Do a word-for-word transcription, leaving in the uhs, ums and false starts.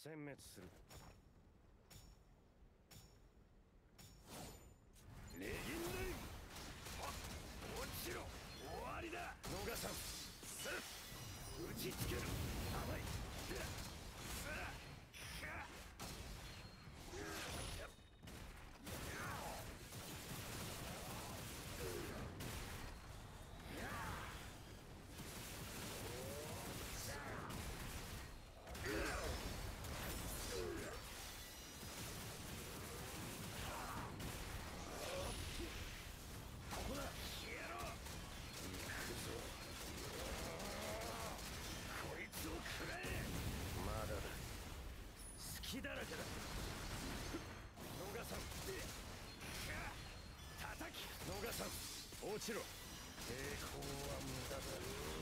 殲滅する。レギンレイ落ちろ。終わりだ。逃さん。すっ打ちつける。甘い。さあかほら消えろ。行くぞ。こいつを食らえ。まだだ。隙だらけだ。逃さん。叩き。逃さん。落ちろ。抵抗は無駄だ。